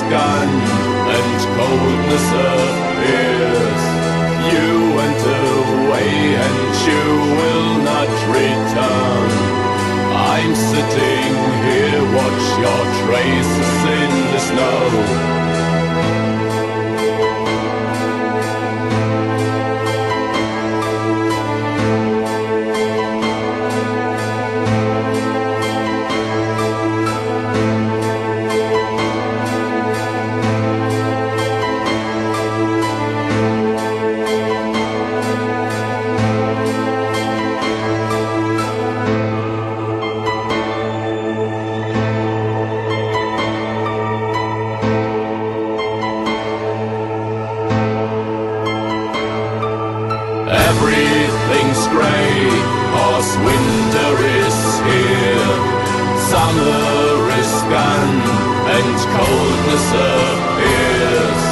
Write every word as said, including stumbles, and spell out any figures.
gone and coldness appears. You went away and you will not return. I'm sitting here, watch your traces in the snow. Everything's grey, 'cause winter is here. Summer is gone and coldness appears.